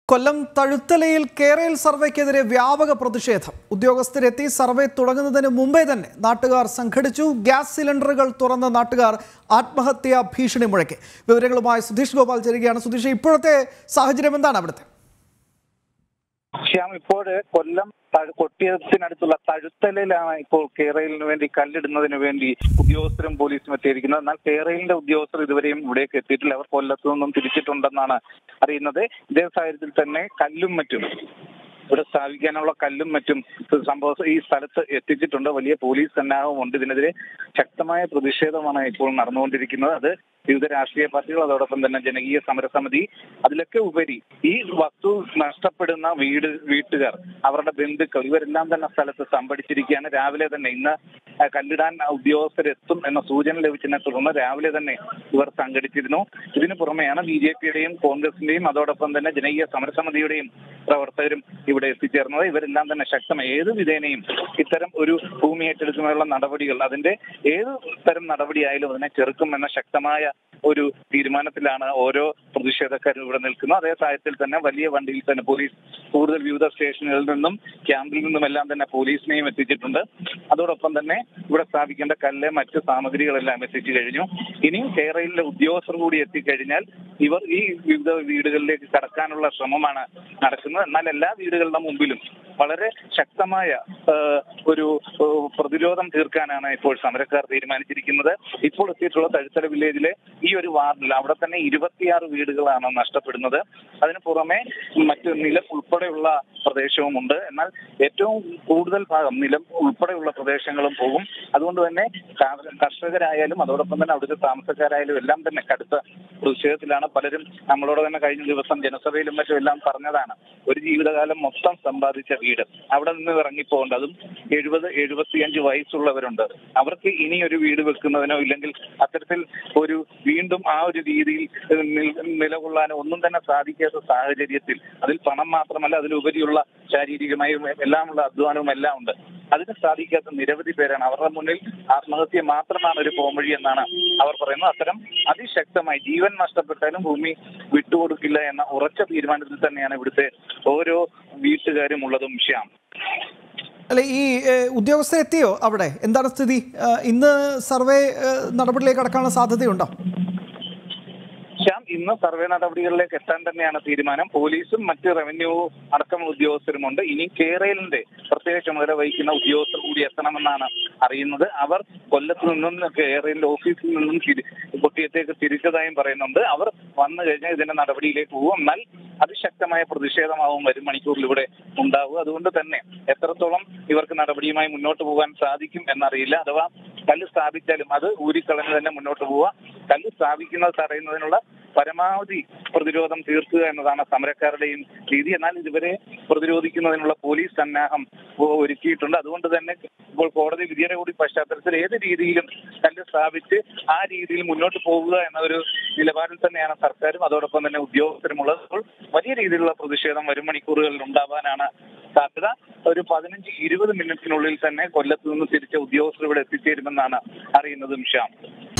കൊല്ലം തഴുത്തലയിൽ കേരയിൽ സർവേക്കെതിരെ വ്യാപക പ്രതിഷേധം. ഉദ്യോഗസ്ഥരെത്തി സർവേ തുടങ്ങുന്നതിന് മുമ്പേ തന്നെ നാട്ടുകാർ സംഘടിച്ചു. ഗ്യാസ് സിലിണ്ടറുകൾ തുറന്ന നാട്ടുകാർ ആത്മഹത്യാ ഭീഷണി മുഴക്കി. വിവരങ്ങളുമായി സുധീഷ് ഗോപാൽ ചേരുകയാണ്. സുധീഷ്, ഇപ്പോഴത്തെ സാഹചര്യം എന്താണ് അവിടുത്തെ? ശ്യാം, ഇപ്പോൾ കൊല്ലം കൊട്ടിയത്തിനടുത്തുള്ള തഴുത്തലയിലാണ് ഇപ്പോൾ കേരളിന് വേണ്ടി കല്ലിടുന്നതിന് വേണ്ടി ഉദ്യോഗസ്ഥരും പോലീസും എത്തിയിരിക്കുന്നത്. എന്നാൽ കേരളിന്റെ ഉദ്യോഗസ്ഥർ ഇതുവരെയും ഇവിടേക്ക് എത്തിയിട്ടില്ല. അവർ കൊല്ലത്തു നിന്നും തിരിച്ചിട്ടുണ്ടെന്നാണ് അറിയുന്നത്. ഇതേ സാഹചര്യത്തിൽ തന്നെ കല്ലും മറ്റും ഇവിടെ സ്ഥാപിക്കാനുള്ള കല്ലും മറ്റും സംഭവം ഈ സ്ഥലത്ത് എത്തിച്ചിട്ടുണ്ട്. വലിയ പോലീസ് സന്നാഹമുണ്ട്. ഇതിനെതിരെ ശക്തമായ പ്രതിഷേധമാണ് ഇപ്പോൾ നടന്നുകൊണ്ടിരിക്കുന്നത്. അത് വിവിധ രാഷ്ട്രീയ പാർട്ടികൾ, അതോടൊപ്പം തന്നെ ജനകീയ സമരസമിതി, അതിലൊക്കെ ഉപരി ഈ വസ്തു നഷ്ടപ്പെടുന്ന വീട്ടുകാർ, അവരുടെ ബന്ധുക്കൾ, ഇവരെല്ലാം തന്നെ സ്ഥലത്ത് സംഭടിച്ചിരിക്കുകയാണ്. രാവിലെ തന്നെ ഇന്ന് കല്ലിടാൻ ഉദ്യോഗസ്ഥരെത്തും എന്ന സൂചന ലഭിച്ചതിനെ തുടർന്ന് രാവിലെ തന്നെ ഇവർ സംഘടിച്ചിരുന്നു. ഇതിനു പുറമെയാണ് BJPയുടെയും കോൺഗ്രസിന്റെയും അതോടൊപ്പം തന്നെ ജനകീയ സമരസമിതിയുടെയും പ്രവർത്തകരും ഇവിടെ എത്തിച്ചേർന്നത്. ഇവരെല്ലാം തന്നെ ശക്തമായി ഏത് വിധേനയും ഇത്തരം ഒരു ഭൂമി ഏറ്റെടുക്കുന്നതിനുള്ള നടപടികൾ, അതിന്റെ ഏത് തരം നടപടിയായാലും അതിനെ ചെറുക്കും എന്ന ശക്തമായ ഒരു തീരുമാനത്തിലാണ് ഓരോ പ്രതിഷേധക്കാരും ഇവിടെ നിൽക്കുന്നത്. അതേ സാഹചര്യത്തിൽ തന്നെ വലിയ വണ്ടിയിൽ തന്നെ പോലീസ് കൂടുതൽ വിവിധ സ്റ്റേഷനുകളിൽ നിന്നും ക്യാമ്പിൽ നിന്നും എല്ലാം തന്നെ പോലീസിനെയും എത്തിച്ചിട്ടുണ്ട്. അതോടൊപ്പം തന്നെ ഇവിടെ സ്ഥാപിക്കേണ്ട കല്ല്, മറ്റ് സാമഗ്രികളെല്ലാം എത്തിച്ചു കഴിഞ്ഞു. ഇനിയും കേരളയിലെ ഉദ്യോഗസ്ഥർ കൂടി എത്തിക്കഴിഞ്ഞാൽ ഇവർ ഈ വിവിധ വീടുകളിലേക്ക് കടക്കാനുള്ള ശ്രമമാണ് നടക്കുന്നത്. എന്നാൽ എല്ലാ വീടുകളുടെ മുമ്പിലും വളരെ ശക്തമായ ഒരു പ്രതിരോധം തീർക്കാനാണ് ഇപ്പോൾ സമരക്കാർ തീരുമാനിച്ചിരിക്കുന്നത്. ഇപ്പോൾ എത്തിയിട്ടുള്ള തഴുത്തല വില്ലേജിലെ ഈ ഒരു വാർഡിൽ അവിടെ തന്നെ 26 വീടുകളാണ് നഷ്ടപ്പെടുന്നത്. അതിന് പുറമെ മറ്റ് നിലം ഉൾപ്പെടെയുള്ള പ്രദേശവുമുണ്ട്. എന്നാൽ ഏറ്റവും കൂടുതൽ ഭാഗം നിലം ഉൾപ്പെടെയുള്ള പ്രദേശങ്ങളും പോകും. അതുകൊണ്ട് തന്നെ കർഷകരായാലും അതോടൊപ്പം തന്നെ അവിടുത്തെ താമസക്കാരായാലും എല്ലാം തന്നെ കടുത്ത പ്രതിഷേധത്തിലാണ്. പലരും നമ്മളോട് തന്നെ കഴിഞ്ഞ ദിവസം ജനസഭയിലും മറ്റും എല്ലാം പറഞ്ഞതാണ്, ഒരു ജീവിതകാലം മൊത്തം സമ്പാദിച്ച വീട് അവിടെ നിന്ന് ഇറങ്ങിപ്പോകേണ്ട, അതും 70-75 വയസ്സുള്ളവരുണ്ട്. അവർക്ക് ഇനി ഒരു വീട് വെക്കുന്നതിനോ ഇല്ലെങ്കിൽ അത്തരത്തിൽ ഒരു വീണ്ടും ആ ഒരു രീതിയിൽ നിലകൊള്ളാനോ ഒന്നും തന്നെ സാധിക്കാത്ത സാഹചര്യത്തിൽ അതിൽ പണം മാത്രമല്ല അതിലുപരിയുള്ള ശാരീരികമായും എല്ലാമുള്ള അധ്വാനവും എല്ലാം ഉണ്ട്. അതിന് സാധിക്കാത്ത നിരവധി പേരാണ്. അവരുടെ മുന്നിൽ ആത്മഹത്യ മാത്രമാണ് ഒരു പോംവഴി എന്നാണ് അവർ പറയുന്നത്. അത്തരം അതിശക്തമായി ജീവൻ നഷ്ടപ്പെട്ടാലും ഭൂമി വിട്ടുകൊടുക്കില്ല എന്ന ഉറച്ച തീരുമാനത്തിൽ തന്നെയാണ് ഇവിടുത്തെ ഓരോ വീട്ടുകാരും ഉള്ളതും. ശ്യാം, അല്ലെ, ഈ ഉദ്യോഗസ്ഥരെത്തിയോ അവിടെ? എന്താണ് സ്ഥിതി? ഇന്ന് സർവേ നടപടിയിലേക്ക് കടക്കാനുള്ള സാധ്യതയുണ്ടോ? ശ്യാം, ഇന്ന് സർവേ നടപടികളിലേക്ക് എത്താൻ തന്നെയാണ് തീരുമാനം. പോലീസും മറ്റ് റവന്യൂ അടക്കമുള്ള ഉദ്യോഗസ്ഥരുമുണ്ട്. ഇനി കേരളിന്റെ പ്രത്യേക ചുമതല വഹിക്കുന്ന ഉദ്യോഗസ്ഥർ കൂടി എത്തണമെന്നാണ് അറിയുന്നത്. അവർ കൊല്ലത്ത് നിന്നും കേരളിന്റെ ഓഫീസിൽ നിന്നും കൊട്ടിയത്തേക്ക് തിരിച്ചതായും പറയുന്നുണ്ട്. അവർ വന്നു കഴിഞ്ഞാൽ ഇതിന്റെ നടപടിയിലേക്ക് പോകും. എന്നാൽ അതിശക്തമായ പ്രതിഷേധമാവും വരും മണിക്കൂറിൽ ഇവിടെ ഉണ്ടാവുക. അതുകൊണ്ട് തന്നെ എത്രത്തോളം ഇവർക്ക് നടപടിയുമായി മുന്നോട്ട് പോകാൻ സാധിക്കും എന്നറിയില്ല. അഥവാ കല്ല് സ്ഥാപിച്ചാലും അത് ഊരിക്കളഞ്ഞ് തന്നെ മുന്നോട്ട് പോവുക, കല്ല് സ്ഥാപിക്കുന്നത് തടയുന്നതിനുള്ള പരമാവധി പ്രതിരോധം തീർക്കുക എന്നതാണ് സമരക്കാരുടെയും രീതി. എന്നാൽ ഇതുവരെ പ്രതിരോധിക്കുന്നതിനുള്ള പോലീസ് സന്നാഹം ഒരുക്കിയിട്ടുണ്ട്. അതുകൊണ്ട് തന്നെ ഇപ്പോൾ കോടതി വിധിയുടെ കൂടി പശ്ചാത്തലത്തിൽ ഏത് രീതിയിലും കല്ല് സ്ഥാപിച്ച് ആ രീതിയിൽ മുന്നോട്ട് പോകുക എന്ന ഒരു നിലപാടിൽ തന്നെയാണ് സർക്കാരും അതോടൊപ്പം തന്നെ ഉദ്യോഗസ്ഥരുമുള്ളത്. അപ്പോൾ വലിയ രീതിയിലുള്ള പ്രതിഷേധം വരും മണിക്കൂറുകളിൽ ഉണ്ടാവാനാണ് സാധ്യത. ഒരു 15-20 മിനിറ്റിനുള്ളിൽ തന്നെ കൊല്ലത്ത് നിന്ന് തിരിച്ച ഉദ്യോഗസ്ഥർ ഇവിടെ എത്തിച്ചേരുമെന്നാണ് അറിയുന്നതും. ശ്യാം.